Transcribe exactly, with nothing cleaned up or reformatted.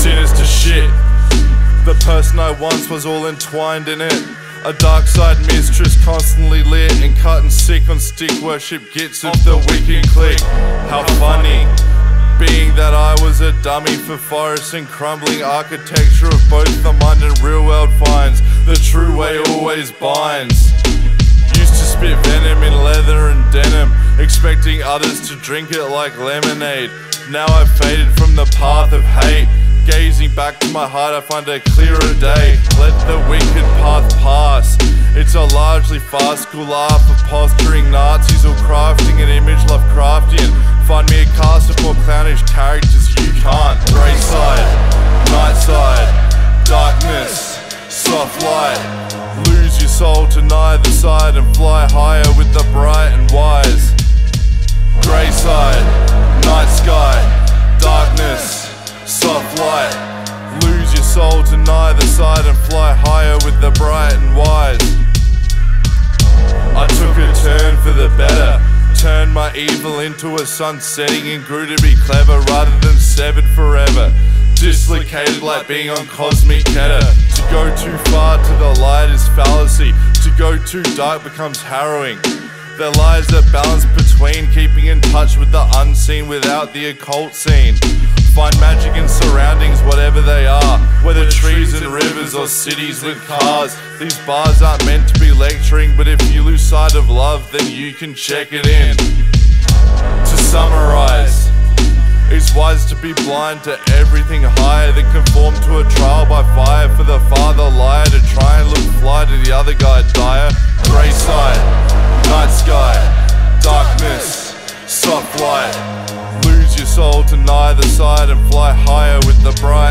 sinister shit. The person I once was all entwined in it. A dark side mistress constantly lit and cut and sick on stick worship gits of the wicked clique. How funny, being that I was a dummy for forests and crumbling architecture of both the mind and real world finds. The true way always binds. Used to spit venom in leather and denim, expecting others to drink it like lemonade. Now I've faded from the path of hate. Gazing back to my heart I find a clearer day. Let the wicked path pass. It's a largely farcical laugh of posturing Nazis all crafting an image Lovecraftian. Find me a cast of more clownish characters you can't. Greyside, night side, darkness, soft light. Lose your soul to neither side and fly higher with the bright and wise. Greyside, night sky, darkness, soft light. Lose your soul to neither side and fly higher with the bright and wise. I took a turn for the better, turned my evil into a sun setting and grew to be clever rather than severed forever. Dislocated like being on cosmic Keter. To go too far to the light is fallacy. To go too dark becomes harrowing. There lies a balance between keeping in touch with the unseen without the occult scene. Find magic in surroundings, whatever they are, whether trees and rivers or cities with cars. These bars aren't meant to be lecturing, but if you lose sight of love, then you can check it in. To summarize, it's wise to be blind to everything higher than conform to a trial by fire. For the father liar to try and look fly to the other guy dire. Greyside, night sky, darkness, soft light. Lose your soul to neither side and fly higher with the bright